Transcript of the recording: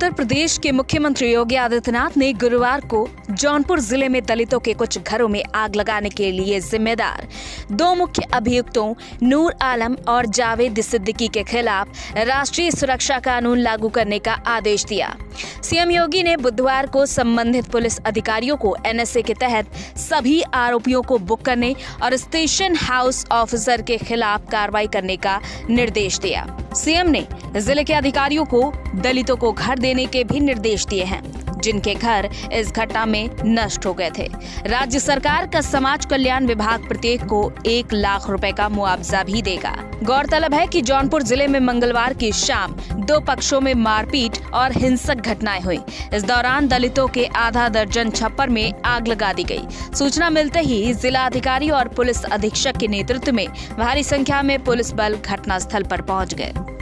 उत्तर प्रदेश के मुख्यमंत्री योगी आदित्यनाथ ने गुरुवार को जौनपुर जिले में दलितों के कुछ घरों में आग लगाने के लिए जिम्मेदार 2 मुख्य अभियुक्तों नूर आलम और जावेद सिद्दीकी के खिलाफ राष्ट्रीय सुरक्षा कानून लागू करने का आदेश दिया। सीएम योगी ने बुधवार को संबंधित पुलिस अधिकारियों को एनएसए के तहत सभी आरोपियों को बुक करने और स्टेशन हाउस ऑफिसर के खिलाफ कार्रवाई करने का निर्देश दिया। सीएम ने जिले के अधिकारियों को दलितों को घर देने के भी निर्देश दिए हैं, जिनके घर इस घटना में नष्ट हो गए थे। राज्य सरकार का समाज कल्याण विभाग प्रत्येक को 1 लाख रुपए का मुआवजा भी देगा। गौरतलब है कि जौनपुर जिले में मंगलवार की शाम 2 पक्षों में मारपीट और हिंसक घटनाएं हुई। इस दौरान दलितों के आधा दर्जन छप्पर में आग लगा दी गई। सूचना मिलते ही जिला अधिकारी और पुलिस अधीक्षक के नेतृत्व में भारी संख्या में पुलिस बल घटनास्थल पर पहुंच गए।